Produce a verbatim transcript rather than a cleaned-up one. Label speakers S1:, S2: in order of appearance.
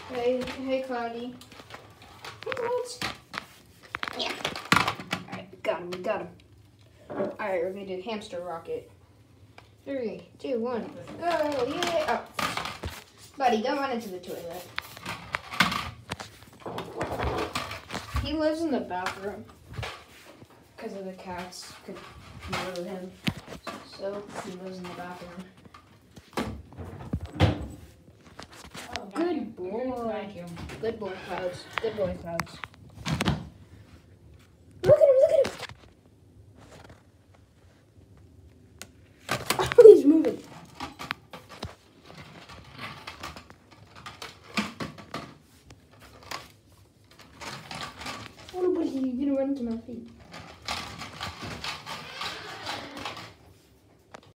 S1: Hey, hey, Cloudy. What? Yeah. Alright, got him, we got him. Alright, we're gonna do hamster rocket. Three, two, one, go, yeah. Oh. Buddy, don't run into the toilet. He lives in the bathroom. Because of the cats could murder him. So, he lives in the bathroom.
S2: Oh,
S1: Good boy. Good boy, Clouds. Good boy, Clouds. Look at him, look at him! Oh, he's moving. Oh, buddy, you're gonna run into my feet.